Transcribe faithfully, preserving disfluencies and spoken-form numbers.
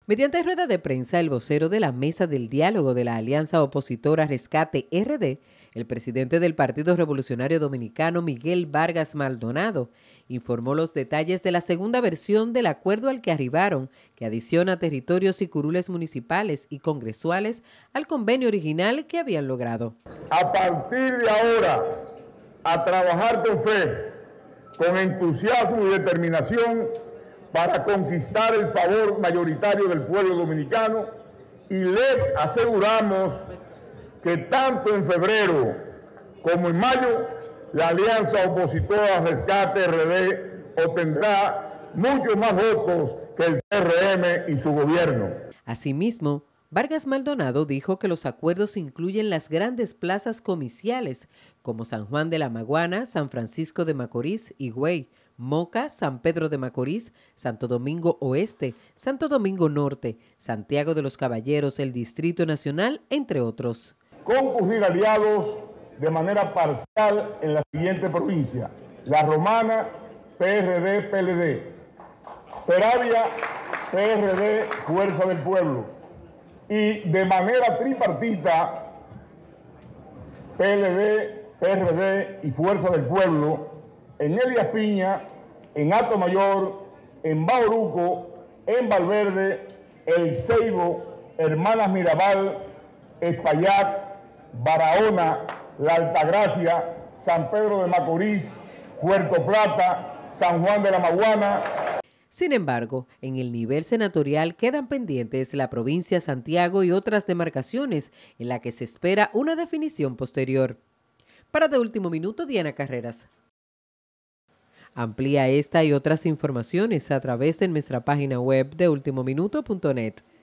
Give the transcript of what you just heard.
Mediante rueda de prensa, el vocero de la Mesa del Diálogo de la Alianza Opositora Rescate R D, el presidente del Partido Revolucionario Dominicano, Miguel Vargas Maldonado, informó los detalles de la segunda versión del acuerdo al que arribaron, que adiciona territorios y curules municipales y congresuales al convenio original que habían logrado. A partir de ahora, a trabajar con fe, con entusiasmo y determinación para conquistar el favor mayoritario del pueblo dominicano, y les aseguramos que tanto en febrero como en mayo la Alianza Opositora Rescate R D obtendrá muchos más votos que el P R M y su gobierno. Asimismo, Vargas Maldonado dijo que los acuerdos incluyen las grandes plazas comiciales como San Juan de la Maguana, San Francisco de Macorís, Higüey, Moca, San Pedro de Macorís, Santo Domingo Oeste, Santo Domingo Norte, Santiago de los Caballeros, el Distrito Nacional, entre otros. Concurrir aliados de manera parcial en la siguiente provincia: La Romana, P R D, P L D; Peravia, P R D, Fuerza del Pueblo; y de manera tripartita, P L D, P R D y Fuerza del Pueblo, en Elías Piña, en Atomayor, en Bauruco, en Valverde, El Ceibo, Hermanas Mirabal, Espaillat, Barahona, La Altagracia, San Pedro de Macorís, Puerto Plata, San Juan de la Maguana. Sin embargo, en el nivel senatorial quedan pendientes la provincia Santiago y otras demarcaciones en la que se espera una definición posterior. Para De Último Minuto, Diana Carreras. Amplía esta y otras informaciones a través de nuestra página web de ultimo minuto punto net.